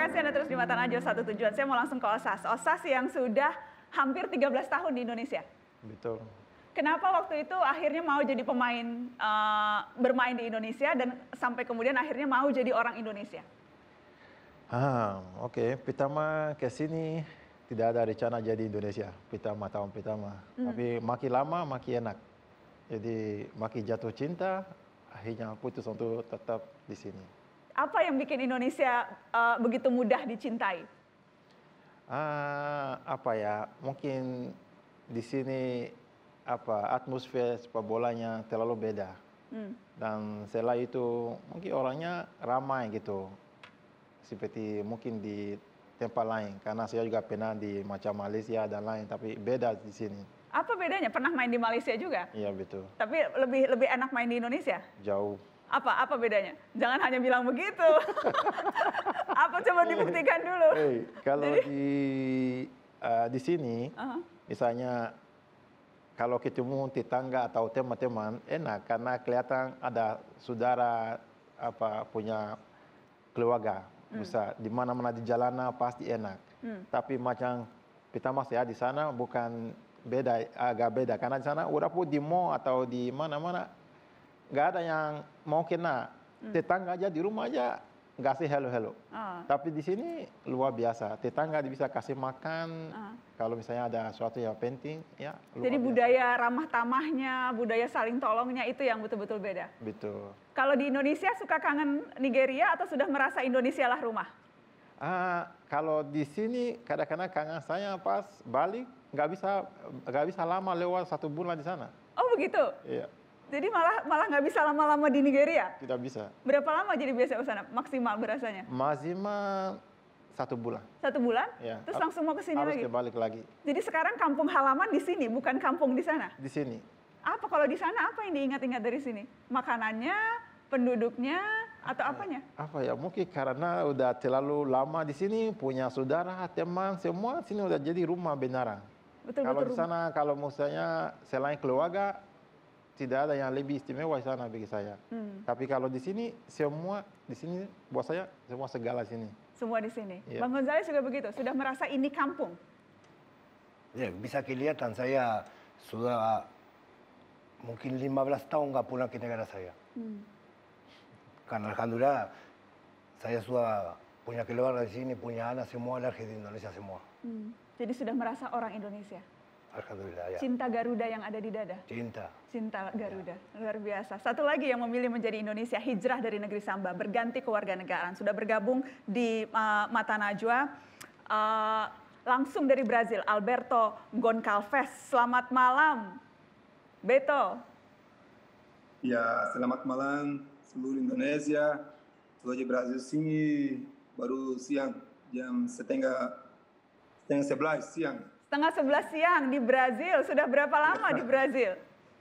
kasih Anda terus di Mata Najwa Satu Tujuan. Saya mau langsung ke Osas. Osas yang sudah hampir 13 tahun di Indonesia. Betul. Kenapa waktu itu akhirnya mau jadi pemain bermain di Indonesia dan sampai kemudian akhirnya mau jadi orang Indonesia? Oke. Pertama ke sini tidak ada rencana jadi Indonesia. Tahun pertama. Tapi makin lama makin enak. Jadi makin jatuh cinta, akhirnya putus untuk tetap di sini. Apa yang bikin Indonesia begitu mudah dicintai? Mungkin di sini atmosfer sepak bolanya terlalu beda. Dan selain itu mungkin orangnya ramai gitu. Seperti mungkin di tempat lain. Karena saya juga pernah di macam Malaysia dan lain, tapi beda di sini. Apa bedanya? Pernah main di Malaysia juga? Iya, betul. Tapi lebih enak main di Indonesia? Jauh. Apa bedanya? Jangan hanya bilang begitu. Apa coba dibuktikan dulu? Kalau di sini, misalnya kalau ketemu tetangga atau teman-teman enak karena kelihatan ada saudara punya keluarga. Bisa di mana-mana di jalanan pasti enak. Tapi macam pertama saya di sana agak beda karena di sana udah pun di mall atau di mana-mana nggak ada yang mau kena. Tetangga aja di rumah aja nggak sih hello. Tapi di sini luar biasa. Tetangga bisa kasih makan. Kalau misalnya ada sesuatu yang penting, ya. Jadi budaya ramah tamahnya, budaya saling tolongnya itu yang betul-betul beda. Betul. Kalau di Indonesia suka kangen Nigeria atau sudah merasa Indonesia lah rumah? Kalau di sini kadang-kadang kangen saya pas balik nggak bisa lama lewat 1 bulan di sana. Oh begitu? Iya. Jadi malah nggak bisa lama-lama di Nigeria? Tidak bisa. Berapa lama jadi biasa ke sana? Maksimal berasanya? Maksimal 1 bulan. 1 bulan? Ya. Terus langsung mau ke sini lagi? Harus balik lagi. Jadi sekarang kampung halaman di sini, bukan kampung di sana? Di sini. Apa kalau di sana apa yang diingat-ingat dari sini? Makanannya, penduduknya, atau apanya? Mungkin karena udah terlalu lama di sini, punya saudara, teman, semua sini udah jadi rumah beneran. Betul, kalau di sana, kalau misalnya selain keluarga, tidak ada yang lebih istimewa di sana bagi saya. Tapi kalau di sini, semua di sini buat saya semua segala sini. Semua di sini. Ya. Bang Gonzales juga begitu, sudah merasa ini kampung. Ya, bisa kelihatan saya sudah mungkin 15 tahun nggak pulang ke negara saya. Karena alhamdulillah saya sudah punya keluarga di sini, punya anak semua lahir di Indonesia semua. Jadi sudah merasa orang Indonesia. Alhamdulillah ya. Cinta Garuda yang ada di dada. Cinta Garuda, luar biasa. Satu lagi yang memilih menjadi Indonesia, hijrah dari negeri Samba, berganti kewarganegaraan, sudah bergabung di Mata Najwa. Langsung dari Brazil, Alberto Goncalves. Selamat malam, Beto. Ya, selamat malam seluruh Indonesia. Estou di Brasil sini baru siang, jam setengah 11 siang. Setengah 11 siang di Brazil. Sudah berapa lama di Brazil?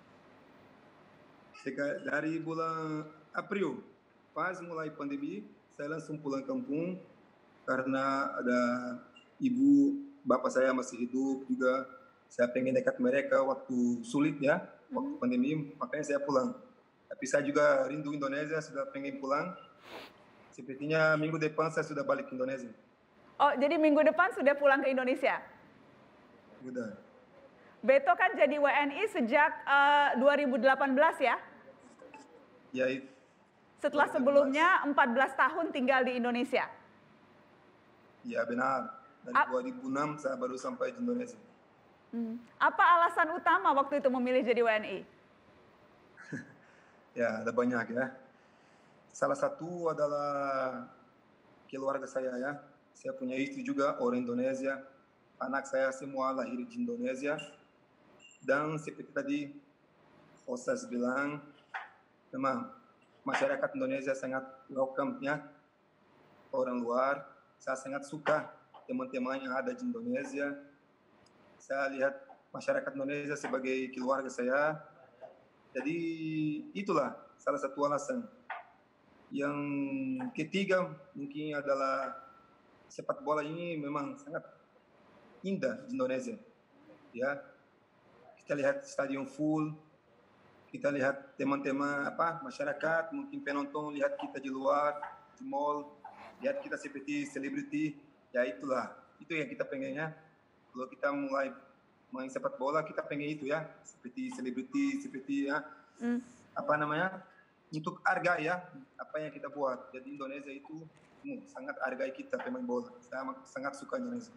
Dari bulan April, pas mulai pandemi, saya langsung pulang kampung karena ada ibu, bapak saya masih hidup juga. Saya pengen dekat mereka waktu sulit ya, waktu pandemi, makanya saya pulang. Tapi saya juga rindu Indonesia, sudah pengen pulang. Sepertinya minggu depan saya sudah balik ke Indonesia. Oh, jadi minggu depan sudah pulang ke Indonesia? Udah. Beto kan jadi WNI sejak 2018 ya? Ya. Setelah sebelumnya 14 tahun tinggal di Indonesia? Ya benar. Dari 2006 saya baru sampai di Indonesia. Apa alasan utama waktu itu memilih jadi WNI? Ya, ada banyak ya. Salah satu adalah keluarga saya ya. Saya punya istri juga orang Indonesia. Anak saya semua lahir di Indonesia. Dan seperti tadi Osas bilang, memang masyarakat Indonesia sangat welcome ya. Orang luar, saya sangat suka teman-teman yang ada di Indonesia. Saya lihat masyarakat Indonesia sebagai keluarga saya. Jadi itulah salah satu alasan. Yang ketiga mungkin adalah sepak bola ini memang sangat indah di Indonesia. Ya, kita lihat stadion full, kita lihat teman-teman masyarakat, mungkin penonton lihat kita di luar, di mall, lihat kita seperti selebriti, ya itulah. Itu yang kita pengennya. Kalau kita mulai main sepak bola, kita pengen itu ya. Seperti selebriti, seperti ya, apa namanya, untuk harga ya, apa yang kita buat. Jadi Indonesia itu sangat hargai kita pemain bola. Saya sangat suka Indonesia.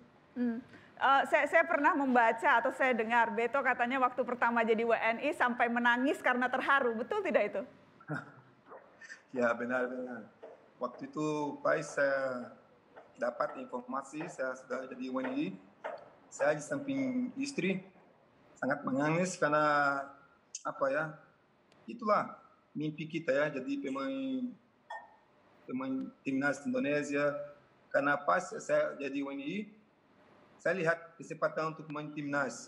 Saya pernah membaca atau saya dengar Beto katanya waktu pertama jadi WNI sampai menangis karena terharu. Betul tidak itu? Ya benar-benar. Waktu itu pas saya dapat informasi saya sudah jadi WNI, saya di samping istri sangat menangis karena apa ya? Itulah mimpi kita ya, jadi pemain timnas Indonesia. Karena pas saya jadi WNI, saya lihat kesempatan untuk main timnas.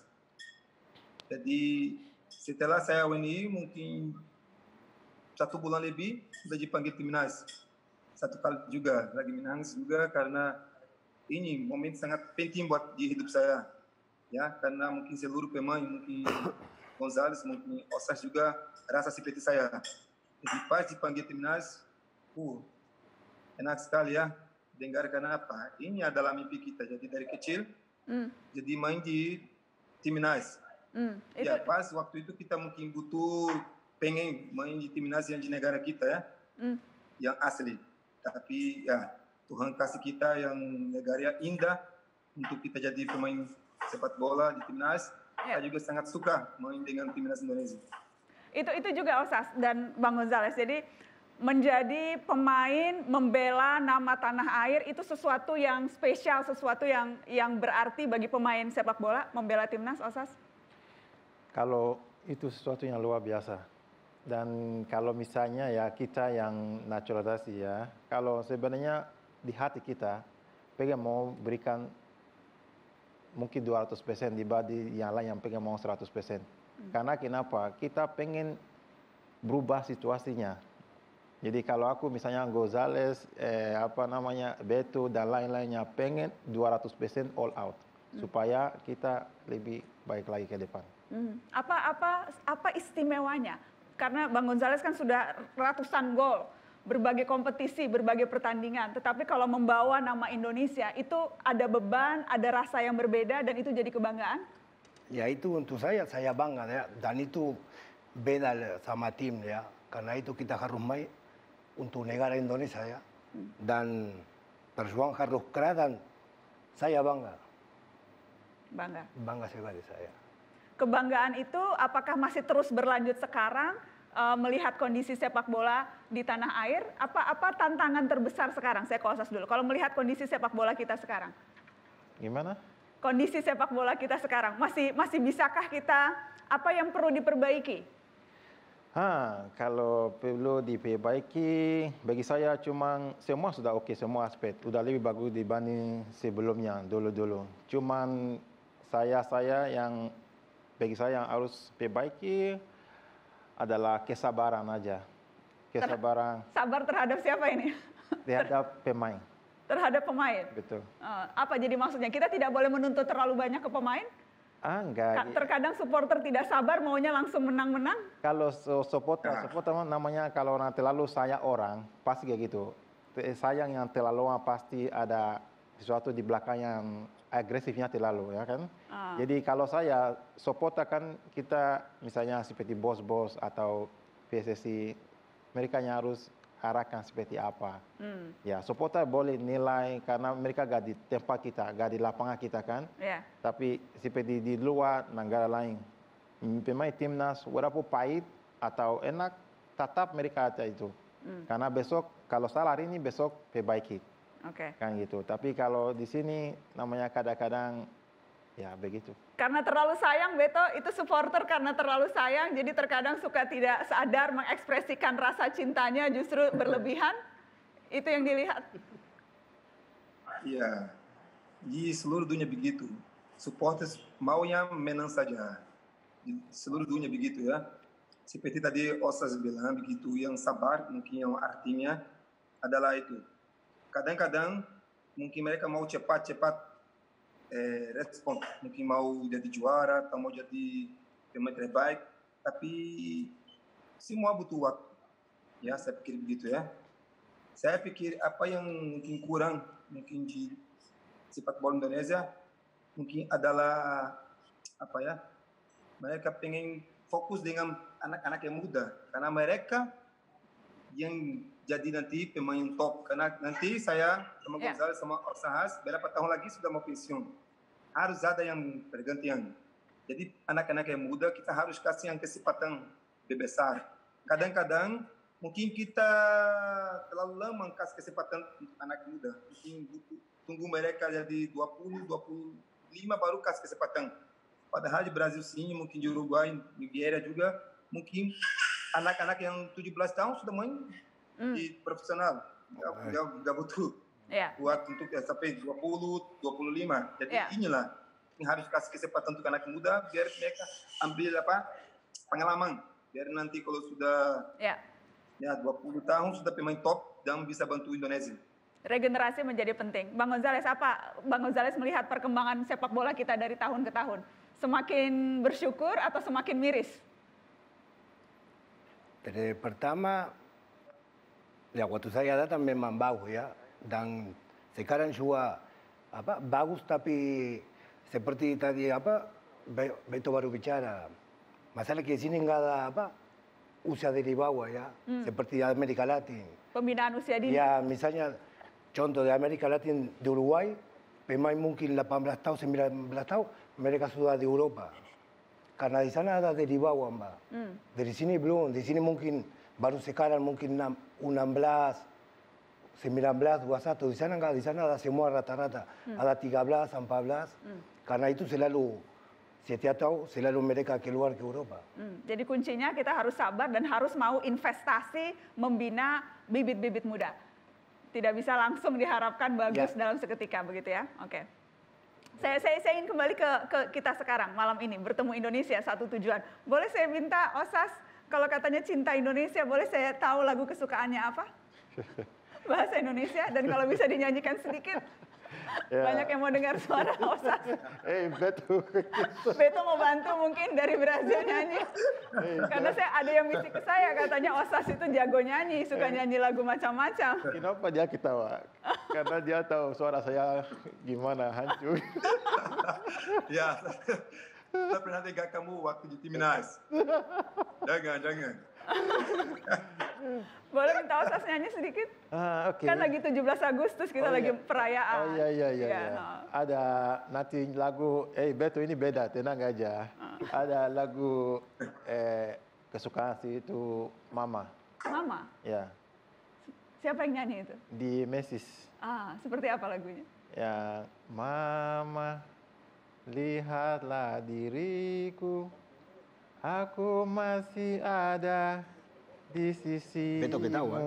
Jadi setelah saya WNI mungkin 1 bulan lebih sudah dipanggil timnas. 1 kali juga lagi menangis juga karena ini momen sangat penting buat di hidup saya. Ya, karena mungkin seluruh pemain, mungkin Gonzalez, mungkin Osas juga rasa seperti saya. Jadi pas dipanggil timnas, enak sekali ya. Dengar karena apa? Ini adalah mimpi kita. Jadi dari kecil, jadi main di timnas. Ya pas waktu itu kita mungkin butuh pengen main di timnas yang di negara kita ya, yang asli. Tapi ya Tuhan kasih kita yang negara indah untuk kita jadi pemain sepak bola di timnas. Saya juga sangat suka main dengan timnas Indonesia. Itu juga Osas dan Bang Gonzalez. Jadi menjadi pemain membela nama tanah air itu sesuatu yang spesial, sesuatu yang berarti bagi pemain sepak bola membela timnas, Osas? Kalau itu sesuatu yang luar biasa. Dan kalau misalnya ya kita yang naturalisasi ya, kalau sebenarnya di hati kita pengen mau berikan mungkin 200% dibanding yang lain yang pengen mau 100%. Karena kenapa? Kita pengen berubah situasinya. Jadi kalau aku misalnya Gonzalez, Beto dan lain-lainnya pengen 200% all out supaya kita lebih baik lagi ke depan. Apa istimewanya? Karena Bang Gonzalez kan sudah ratusan gol, berbagai kompetisi, berbagai pertandingan. Tetapi kalau membawa nama Indonesia itu ada beban, ada rasa yang berbeda dan itu jadi kebanggaan? Ya itu untuk saya bangga ya. Dan itu beda sama tim ya. Karena itu kita harus main untuk negara Indonesia ya. Dan perjuangan harus keras dan saya bangga. Bangga sekali saya. Kebanggaan itu apakah masih terus berlanjut sekarang melihat kondisi sepak bola di tanah air? Apa tantangan terbesar sekarang? Saya ke Osas dulu. Kalau melihat kondisi sepak bola kita sekarang. Gimana? Kondisi sepak bola kita sekarang masih bisakah kita, apa yang perlu diperbaiki? Kalau perlu diperbaiki, bagi saya cuma semua sudah oke, semua aspek sudah lebih bagus dibanding sebelumnya dulu. Cuman saya yang bagi saya yang harus perbaiki adalah kesabaran aja. Kesabaran. Sabar terhadap siapa ini? Terhadap pemain. Terhadap pemain? Betul. Apa jadi maksudnya? Kita tidak boleh menuntut terlalu banyak ke pemain? Enggak. Terkadang supporter tidak sabar, maunya langsung menang-menang? Kalau supporter namanya kalau terlalu sayang orang, pasti kayak gitu. Sayang yang terlalu pasti ada sesuatu di belakang yang agresifnya terlalu, ya kan? Jadi kalau saya supporter kan kita misalnya seperti bos-bos atau PSSI, mereka harus arahkan seperti apa. Ya, supporter boleh nilai karena mereka gak di tempat kita, gak di lapangan kita kan. Tapi seperti di luar negara lain, pemain timnas walaupun pahit atau enak, tetap mereka ada itu. Karena besok kalau salah hari ini besok perbaiki. Kan gitu. Tapi kalau di sini namanya kadang-kadang ya begitu. Karena terlalu sayang, Beto, itu supporter karena terlalu sayang, jadi terkadang suka tidak sadar mengekspresikan rasa cintanya justru berlebihan. Itu yang dilihat. Iya, di seluruh dunia begitu. Supporters maunya menang saja. Di seluruh dunia begitu ya. Seperti tadi Osas bilang begitu, yang sabar mungkin yang artinya adalah itu. Kadang-kadang mungkin mereka mau cepat-cepat respon, mungkin mau jadi juara atau mau jadi pemain terbaik, tapi semua butuh waktu. Ya, saya pikir begitu ya. Saya pikir apa yang mungkin kurang mungkin di sepak bola Indonesia mungkin adalah apa ya? Mereka pengen fokus dengan anak-anak yang muda karena mereka yang jadi nanti pemain top. Karena nanti saya sama Gonzales sama Orsahas beberapa tahun lagi sudah mau pensiun. Harus ada yang pergantian. Jadi anak-anak yang muda kita harus kasih yang kesempatan lebih besar. Kadang-kadang mungkin kita terlalu lama kasih kesempatan untuk anak muda. Mungkin tunggu mereka jadi 20, 25 baru kasih kesempatan. Padahal di Brasil sini, mungkin di Uruguay, Nigeria juga, mungkin anak-anak yang 17 tahun sudah main di profesional. Nggak butuh buat untuk sampai 20, 25. Jadi inilah yang harus kasih kesempatan untuk anak muda biar mereka ambil pengalaman. Biar nanti kalau sudah 20 tahun sudah pemain top dan bisa bantu Indonesia. Regenerasi menjadi penting. Bang Gonzales, apa Bang Gonzales melihat perkembangan sepak bola kita dari tahun ke tahun? Semakin bersyukur atau semakin miris? Dari pertama, ya waktu saya datang memang bagus ya. Dan sekarang juga bagus tapi seperti tadi Beto baru bicara. Masalah di sini nggak ada usia dari bawah ya, seperti Amerika Latin. Pembinaan usia dini. Ya misalnya contoh di Amerika Latin di Uruguay, pemain mungkin 18 tahun, 19 tahun, mereka sudah di Eropa. Karena di sana ada dari bawah, Mbak. Dari sini belum, di sini mungkin baru sekarang mungkin 16, 19, 21. Di sana enggak, di sana ada semua rata-rata. Ada 13, 14. Karena itu selalu, setiap tahun selalu mereka keluar ke Eropa. Jadi kuncinya kita harus sabar dan harus mau investasi membina bibit-bibit muda. Tidak bisa langsung diharapkan bagus dalam seketika, begitu ya? Oke. Saya ingin kembali ke kita sekarang, malam ini, bertemu Indonesia, satu tujuan. Boleh saya minta, Osas, kalau katanya cinta Indonesia, boleh saya tahu lagu kesukaannya apa? Bahasa Indonesia, dan kalau bisa dinyanyikan sedikit. Banyak yang mau dengar suara Osas. Beto mau bantu mungkin dari Brazil nyanyi. Karena ada yang bisik ke saya, katanya Osas itu jago nyanyi, suka nyanyi lagu macam-macam. Kenapa dia ketawa? Karena dia tahu suara saya gimana, hancur. Ya, saya pernah dengar kamu waktu di Timnas. Jangan. Boleh minta Osas nyanyi sedikit? Okay. Kan lagi 17 Agustus, kita lagi perayaan. Iya. Ada nanti lagu, Beto ini beda, tenang aja. Ada lagu kesukaan sih itu Mama. Mama? Ya. Siapa yang nyanyi itu? Di Mesis. Seperti apa lagunya? Ya, Mama, lihatlah diriku, aku masih ada di sisimu. Beto ketawa.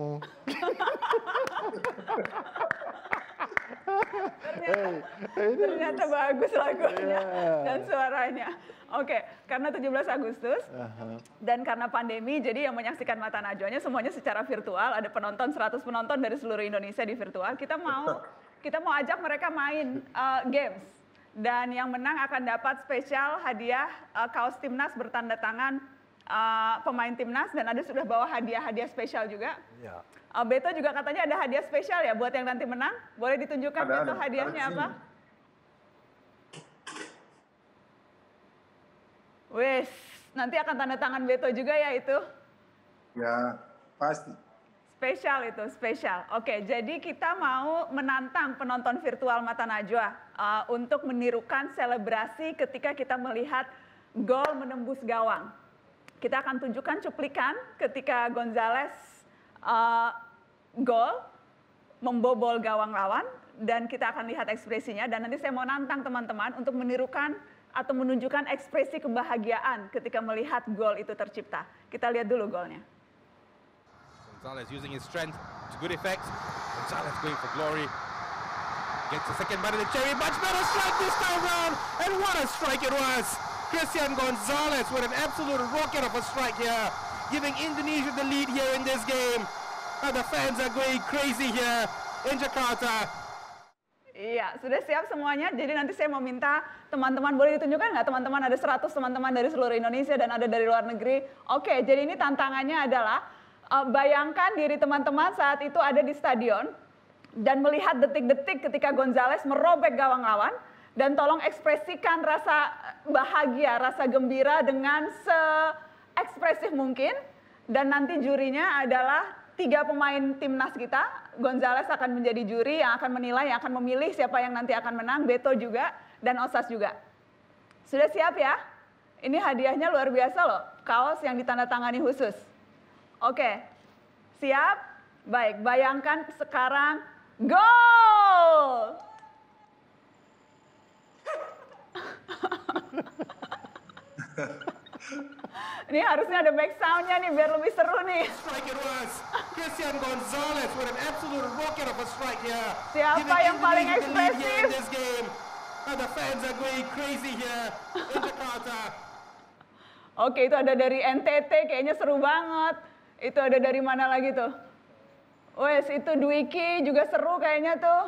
Ternyata bagus lagunya dan suaranya. Oke, karena 17 Agustus dan karena pandemi, jadi yang menyaksikan Mata Najwanya semuanya secara virtual. Ada penonton, 100 penonton dari seluruh Indonesia di virtual. Kita mau ajak mereka main games. Dan yang menang akan dapat spesial hadiah kaos timnas bertanda tangan pemain timnas, dan ada sudah bawa hadiah-hadiah spesial juga. Ya. Beto juga katanya ada hadiah spesial ya buat yang nanti menang. Boleh ditunjukkan Beto hadiahnya apa? Wes, nanti akan tanda tangan Beto juga ya itu? Ya, pasti. Spesial itu, spesial. Oke, jadi kita mau menantang penonton virtual Mata Najwa untuk menirukan selebrasi ketika kita melihat gol menembus gawang. Kita akan tunjukkan cuplikan ketika Gonzales gol membobol gawang lawan, dan kita akan lihat ekspresinya, dan nanti saya mau nantang teman-teman untuk menirukan atau menunjukkan ekspresi kebahagiaan ketika melihat gol itu tercipta. Kita lihat dulu golnya. Gonzales using his strength to good effect. Gonzales going for glory. Gets the second bite of the cherry, much better strike this time round, and what a strike it was! Christian Gonzales with an absolute rocket of a strike here, giving Indonesia the lead here in this game. And the fans are going crazy here in Jakarta. Iya, sudah siap semuanya. Jadi nanti saya mau minta teman-teman, boleh ditunjukkan nggak teman-teman, ada 100 teman-teman dari seluruh Indonesia dan ada dari luar negeri. Oke, jadi ini tantangannya adalah Bayangkan diri teman-teman saat itu ada di stadion dan melihat detik-detik ketika Gonzalez merobek gawang lawan, dan tolong ekspresikan rasa bahagia, rasa gembira dengan se-ekspresif mungkin. Dan nanti jurinya adalah 3 pemain timnas kita. Gonzalez akan menjadi juri yang akan menilai, yang akan memilih siapa yang nanti akan menang, Beto juga, dan Osas juga. Sudah siap ya? Ini hadiahnya luar biasa loh, kaos yang ditandatangani khusus. Oke, siap? Baik, bayangkan sekarang, gol! Ini harusnya ada back sound-nya nih biar lebih seru nih. Strike it was. Christian Gonzalez with an absolute rocket of a strike here. Siapa yang paling ekspresif? The fans are going crazy here in Jakarta. Oke, itu ada dari NTT, kayaknya seru banget. Itu ada dari mana lagi tuh? Wes, itu Dwiki juga seru kayaknya tuh.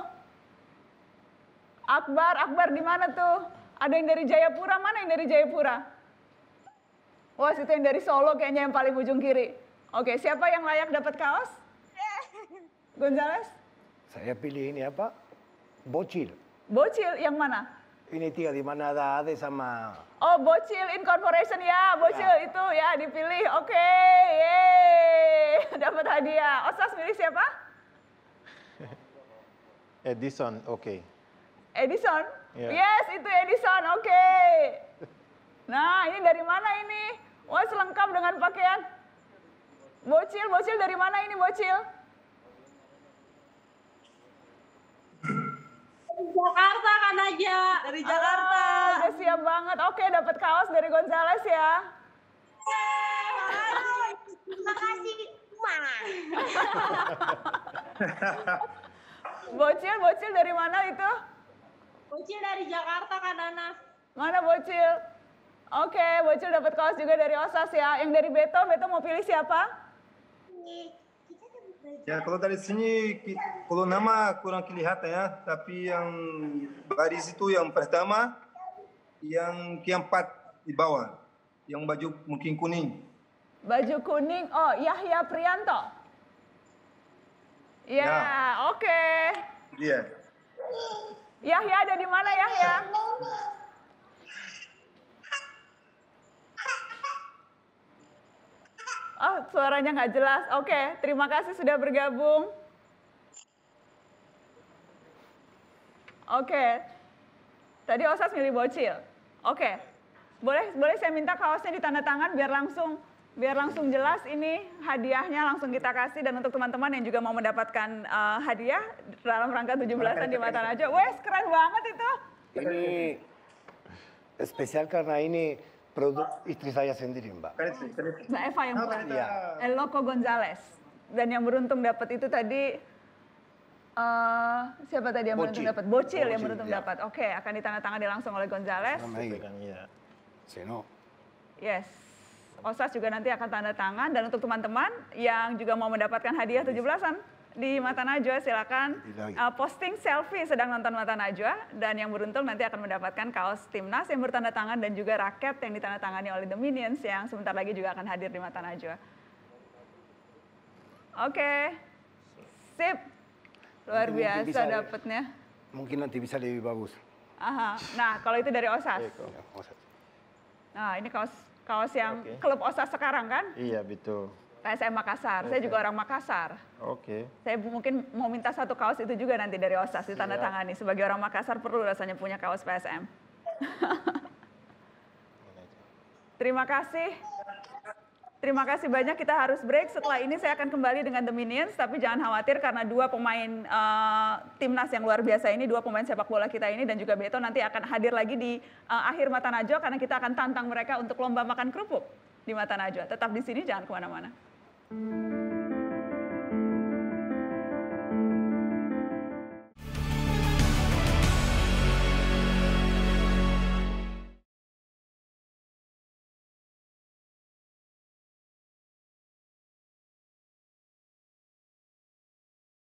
Akbar di mana tuh? Ada yang dari Jayapura, mana yang dari Jayapura? Wah, itu yang dari Solo kayaknya yang paling ujung kiri. Oke, siapa yang layak dapat kaos? Gonzalez? Saya pilih ini apa? Bocil. Bocil yang mana? Ini 3 di mana ada Ade sama... Oh, Bocil Incorporation ya, Bocil ya. Itu ya dipilih. Oke, dapat hadiah. Osas milih siapa? Edison, oke. Edison? Yeah. Yes, itu Edison, oke. Nah, ini dari mana ini? Wah, selengkap dengan pakaian. Bocil dari mana ini Bocil? Jakarta kan aja. Dari Jakarta. Udah siap banget. Oke, dapat kaos dari Gonzalez ya. Terima kasih, Ma. Bocil dari mana itu? Bocil dari Jakarta kan, Nana. Mana Bocil? Oke, Bocil dapat kaos juga dari Osas ya. Yang dari Beto mau pilih siapa? Ya, kalau dari sini, kalau nama kurang kelihatan ya, tapi yang baris itu yang pertama, yang keempat di bawah, yang baju mungkin kuning. Baju kuning, oh Yahya Prianto. Ya, oke. Iya. Yahya ada di mana Yahya? Oh, suaranya nggak jelas. Oke, terima kasih sudah bergabung. Oke, tadi Osas milih Bocil. Oke, boleh saya minta kaosnya ditandatangan biar langsung jelas ini hadiahnya langsung kita kasih, dan untuk teman-teman yang juga mau mendapatkan hadiah dalam rangka 17-an di Mata Najwa. Wes, keren banget itu. Ini spesial karena ini produk istri saya sendiri, Mbak. Mbak Eva yang buat. Iya. El Loco Gonzalez. Dan yang beruntung dapat itu tadi, siapa tadi yang beruntung dapat? Bocil yang beruntung dapat. Oke, akan ditandatangani langsung oleh Gonzalez. Seno. Yes. Osas juga nanti akan tanda tangan, dan untuk teman-teman yang juga mau mendapatkan hadiah 17-an di Mata Najwa, silakan posting selfie sedang nonton Mata Najwa, dan yang beruntung nanti akan mendapatkan kaos timnas yang bertanda tangan dan juga raket yang ditandatangani oleh The Minions yang sebentar lagi juga akan hadir di Mata Najwa. Oke, sip, luar biasa dapatnya. Mungkin nanti bisa lebih bagus. Aha. Nah, kalau itu dari Osas. Nah, ini kaos yang klub Osas sekarang kan? Iya, betul. PSM Makassar, saya juga orang Makassar. Oke. Saya mungkin mau minta satu kaos itu juga nanti dari Osas ditandatangani. Sebagai orang Makassar perlu rasanya punya kaos PSM. Terima kasih. Terima kasih banyak, kita harus break. Setelah ini saya akan kembali dengan The Minions, tapi jangan khawatir karena 2 pemain timnas yang luar biasa ini, 2 pemain sepak bola kita ini dan juga Beto nanti akan hadir lagi di akhir Mata Najwa karena kita akan tantang mereka untuk lomba makan kerupuk di Mata Najwa. Tetap di sini, jangan kemana-mana.